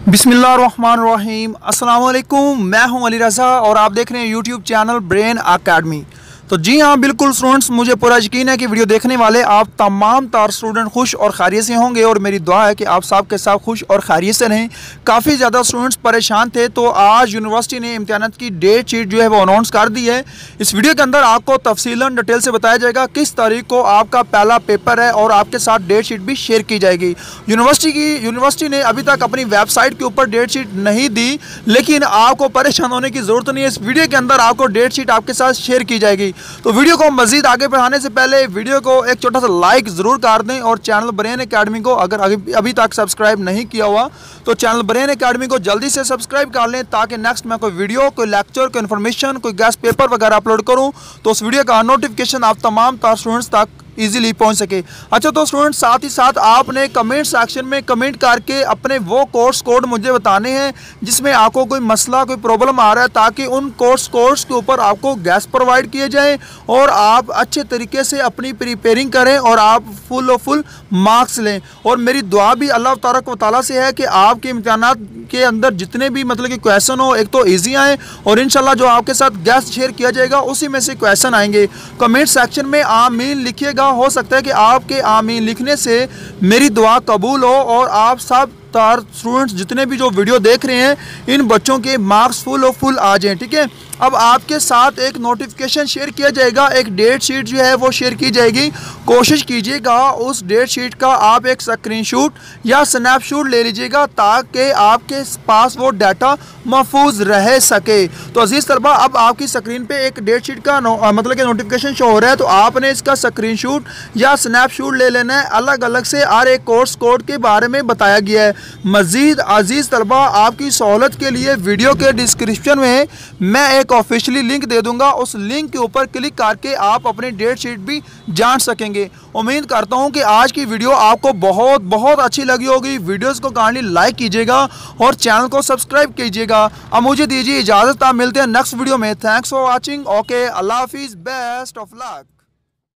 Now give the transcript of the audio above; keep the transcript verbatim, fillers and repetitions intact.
बिस्मिल्लाहिर्रहमानिर्रहीम अस्सलाम वालेकुम। मैं हूं अली रज़ा और आप देख रहे हैं यूट्यूब चैनल ब्रेन अकेडमी। तो जी हाँ बिल्कुल स्टूडेंट्स, मुझे पूरा यकीन है कि वीडियो देखने वाले आप तमाम तार स्टूडेंट खुश और खैरियत से होंगे और मेरी दुआ है कि आप सब के साथ खुश और खैरियत से रहें। काफ़ी ज़्यादा स्टूडेंट्स परेशान थे, तो आज यूनिवर्सिटी ने इम्तिहानात की डेट शीट जो है वो अनाउंस कर दी है। इस वीडियो के अंदर आपको तफसीलन डिटेल से बताया जाएगा किस तारीख को आपका पहला पेपर है और आपके साथ डेट शीट भी शेयर की जाएगी। यूनिवर्सिटी की यूनिवर्सिटी ने अभी तक अपनी वेबसाइट के ऊपर डेट शीट नहीं दी, लेकिन आपको परेशान होने की ज़रूरत नहीं है। इस वीडियो के अंदर आपको डेट शीट आपके साथ शेयर की जाएगी। तो वीडियो को मजीद आगे बढ़ाने से पहले वीडियो को एक छोटा सा लाइक ज़रूर कर दें और चैनल ब्रेन अकेडमी को अगर अभी, अभी तक सब्सक्राइब नहीं किया हुआ तो चैनल ब्रेन अकेडमी को जल्दी से सब्सक्राइब कर लें, ताकि नेक्स्ट मैं कोई वीडियो, कोई लेक्चर, कोई इन्फॉर्मेशन, कोई गेस्ट पेपर वगैरह अपलोड करूं तो उस वीडियो का नोटिफिकेशन आप तमाम तार स्टूडेंट्स तक इजीली पहुंच सके। अच्छा, तो स्टूडेंट्स साथ ही साथ आपने कमेंट सेक्शन में कमेंट करके अपने वो कोर्स कोड मुझे बताने हैं जिसमें आपको कोई मसला, कोई प्रॉब्लम आ रहा है, ताकि उन कोर्स कोर्स के ऊपर आपको गैस प्रोवाइड किए जाएं और आप अच्छे तरीके से अपनी प्रिपेयरिंग करें और आप फुल और फुल मार्क्स लें। और मेरी दुआ भी अल्लाह तबारक व तआला से है कि आपके इम्तिहानात के अंदर जितने भी मतलब कि क्वेश्चन हो, एक तो ईजी आए और इंशाल्लाह जो आपके साथ गैस शेयर किया जाएगा उसी में से क्वेश्चन आएंगे। कमेंट सेक्शन में आमीन लिखिएगा। हो सकता है कि आपके आमीन लिखने से मेरी दुआ कबूल हो और आप सब तार स्टूडेंट्स जितने भी जो वीडियो देख रहे हैं इन बच्चों के मार्क्स फुल और फुल आ जाएं। ठीक है, अब आपके साथ एक नोटिफिकेशन शेयर किया जाएगा, एक डेट शीट जो है वो शेयर की जाएगी। कोशिश कीजिएगा उस डेट शीट का आप एक स्क्रीनशॉट या स्नैपशॉट ले लीजिएगा ताकि आपके पास वो डाटा महफूज रह सके। तो अजीज़ तलबा, अब आपकी स्क्रीन पे एक डेट शीट का नो, मतलब कि नोटिफिकेशन शो हो रहा है, तो आपने इसका स्क्रीनशॉट या स्नैपशॉट ले लेना है। अलग अलग से हर एक कोर्स कोड के बारे में बताया गया है। मजीद अजीज़ तलबा, आपकी सहूलत के लिए वीडियो के डिस्क्रिप्शन में मैं एक ऑफिशियली लिंक दे दूंगा, उस लिंक के ऊपर क्लिक करके आप अपनी डेट शीट भी जान सकेंगे। उम्मीद करता हूं कि आज की वीडियो आपको बहुत बहुत अच्छी लगी होगी। वीडियोस को काइंडली लाइक कीजिएगा और चैनल को सब्सक्राइब कीजिएगा। अब मुझे दीजिए इजाज़त, आप मिलते हैं नेक्स्ट वीडियो में। Thanks for watching. ओके, अल्लाह हाफिज़, बेस्ट ऑफ लक।